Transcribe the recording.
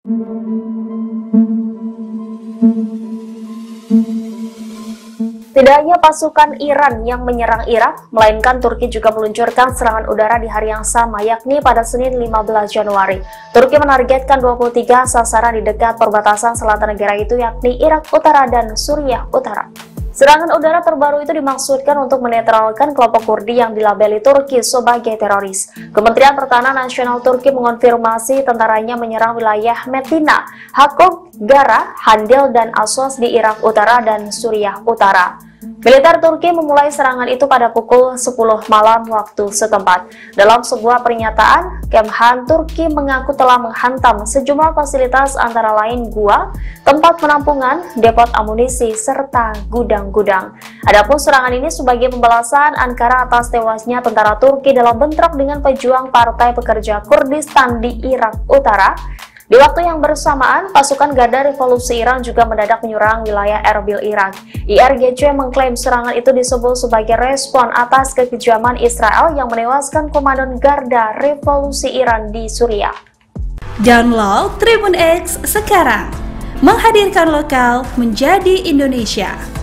Tidak hanya pasukan Iran yang menyerang Irak, melainkan Turki juga meluncurkan serangan udara di hari yang sama, yakni pada Senin 15 Januari. Turki menargetkan 23 sasaran di dekat perbatasan selatan negara itu, yakni Irak Utara dan Suriah Utara. Serangan udara terbaru itu dimaksudkan untuk menetralkan kelompok Kurdi yang dilabeli Turki sebagai teroris. Kementerian Pertahanan Nasional Turki mengonfirmasi tentaranya menyerang wilayah Metina, Hakuk, Gara, Handil, dan Aswas di Irak Utara dan Suriah Utara. Militer Turki memulai serangan itu pada pukul 10 malam waktu setempat. Dalam sebuah pernyataan, Kemhan Turki mengaku telah menghantam sejumlah fasilitas antara lain gua, tempat penampungan, depot amunisi, serta gudang-gudang. Adapun serangan ini sebagai pembalasan Ankara atas tewasnya tentara Turki dalam bentrok dengan pejuang Partai Pekerja Kurdistan di Irak Utara. Di waktu yang bersamaan, pasukan Garda Revolusi Iran juga mendadak menyerang wilayah Erbil, Irak. IRGC mengklaim serangan itu disebut sebagai respon atas kekejaman Israel yang menewaskan komandan Garda Revolusi Iran di Suriah. Download Tribun X sekarang, menghadirkan lokal menjadi Indonesia.